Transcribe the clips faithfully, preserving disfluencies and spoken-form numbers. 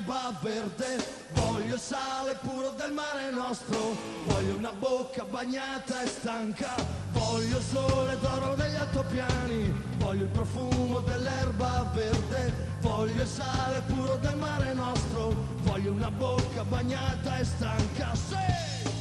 dell'erba verde, voglio il sale puro del mare nostro, voglio una bocca bagnata e stanca, voglio il sole d'oro degli altopiani, voglio il profumo dell'erba verde, voglio il sale puro del mare nostro, voglio una bocca bagnata e stanca. Sì!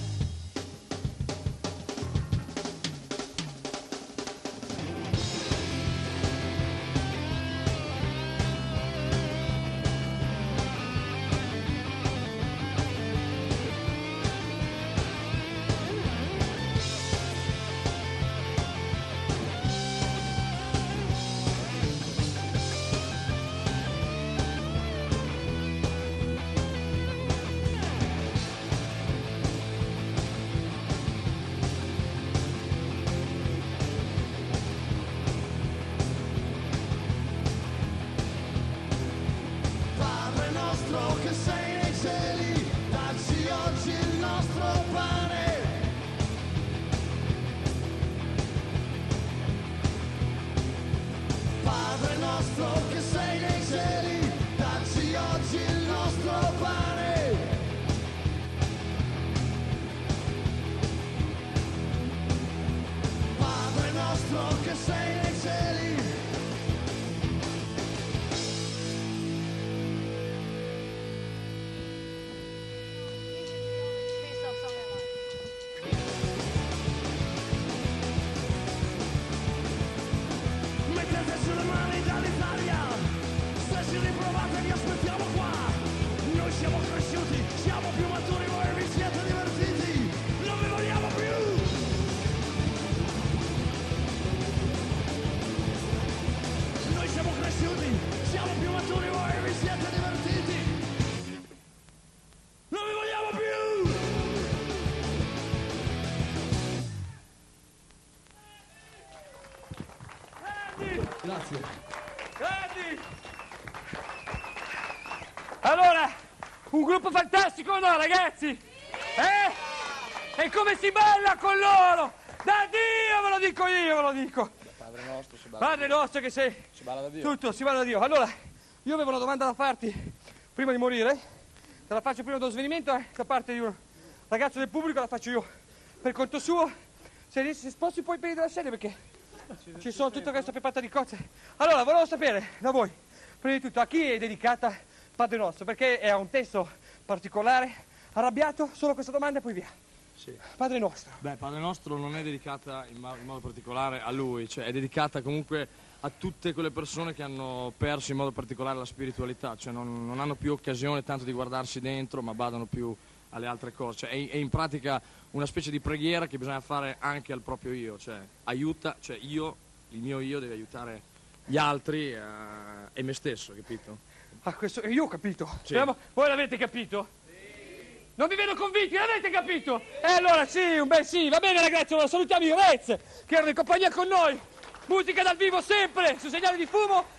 Che sei nei cieli, dacci oggi il nostro pane. Padre nostro che sei nei cieli, dacci oggi il nostro pane. Padre nostro che sei nei cieli. Sulle mani dall'Italia, se ci riprovate vi aspettiamo qua. Noi siamo cresciuti, siamo più maturi, voi vi siete divertiti, non vi vogliamo più. Noi siamo cresciuti, siamo più maturi, voi vi siete divertiti, non vi vogliamo più. Grazie. Grandi! Allora, un gruppo fantastico, no ragazzi? Eh? E come si balla con loro? Da Dio ve lo dico io, ve lo dico. Padre nostro, si balla. Padre nostro che sei. Si balla da Dio. Tutto, si balla da Dio. Allora, io avevo una domanda da farti prima di morire. Te la faccio prima dello svenimento, eh, da parte di un ragazzo del pubblico, la faccio io per conto suo. Se riesci, se sposti poi i piedi della sedia perché ci sono tutta questa pepata di cozze. Allora, volevo sapere da voi, prima di tutto, a chi è dedicata Padre Nostro? Perché è un testo particolare, arrabbiato, solo questa domanda e poi via. Sì. Padre Nostro. Beh, Padre Nostro non è dedicata in, ma- in modo particolare a lui, cioè è dedicata comunque a tutte quelle persone che hanno perso in modo particolare la spiritualità, cioè non, non hanno più occasione tanto di guardarsi dentro, ma badano più alle altre cose, cioè è, è in pratica una specie di preghiera che bisogna fare anche al proprio io, cioè aiuta, cioè io, il mio io deve aiutare gli altri eh, e me stesso, capito? Ah, questo, io ho capito. Sì. Speriamo- voi l'avete capito? Sì. Non vi vedo convinti, l'avete capito? E allora sì, un bel sì, va bene ragazzi, allora salutiamo i Rez, che erano in compagnia con noi. Musica dal vivo sempre, su Segnale di Fumo,